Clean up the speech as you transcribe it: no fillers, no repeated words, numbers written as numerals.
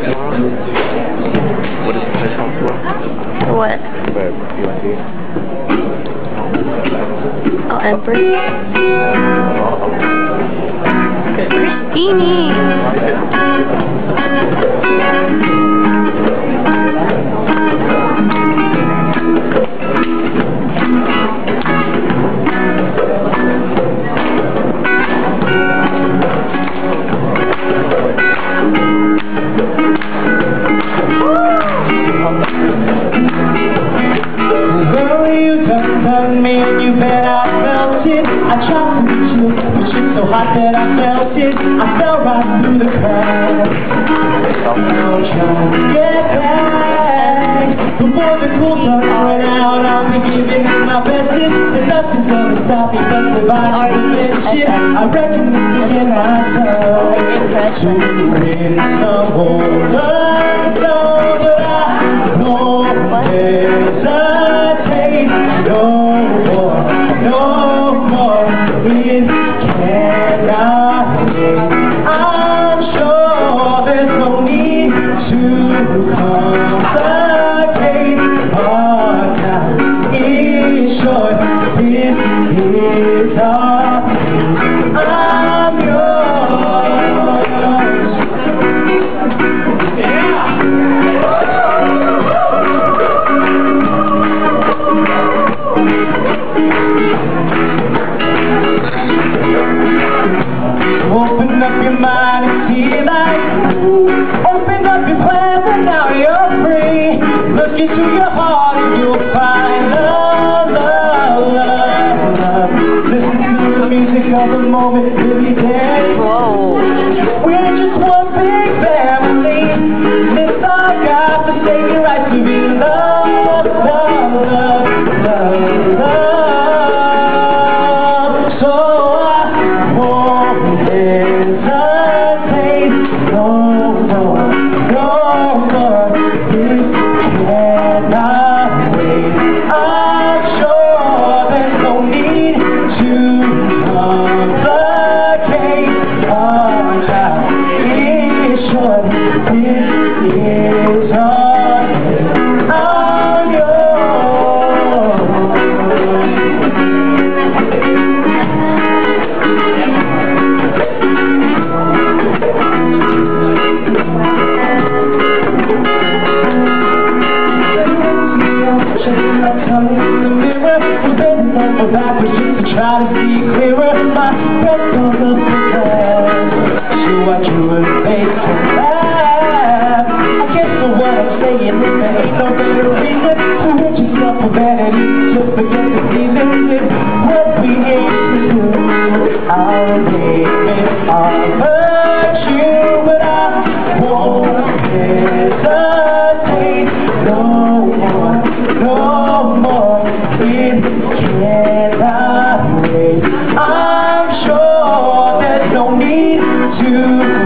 What is the place called for? What? But you want to see it? Oh, Empress. Christine. Me and you bet I felt it. I tried to reach you, but you're so hot that I felt it. I fell right through the crowd. I'm trying to get back. Before the cool sun run out, I'll be giving it my best. And nothing's gonna stop me but surviving this shit. I reckon this is in myself. To win the whole world, know that I won't hesitate. No more, it cannot wait. I'm sure there's no need to complicate. Our time is short, this is our I'm yours. Yeah! Open up your mind and feel like open up your plans and now you're free. Look into your heart and you'll find love, love, love, love. Listen to the music of the moment, really dance. Whoa. We're just one big family. It's our God to take it right to be loved, love, love, love, love. So I won't hesitate, no more, this cannot wait. I'm sure there's no need to complicate. Our time is short, this is our I'm yours. Coming in the mirror, bending over backwards just to try to see clearer. My breath goes up the past, so I drew a face to laugh. I guess for what I'm saying, there ain't no better reason to hurt yourself for vanity. Just forget the season, it's what we aim to do. I'll name it, I'll hurt you, but I won't hesitate. No more, it cannot wait. I'm sure there's no need to